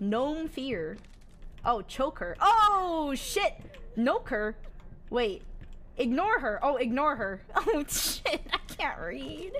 Gnome fear. Oh, choke her. Oh, shit. Noke her. Wait. Ignore her. Oh, ignore her. Oh, shit. I can't read.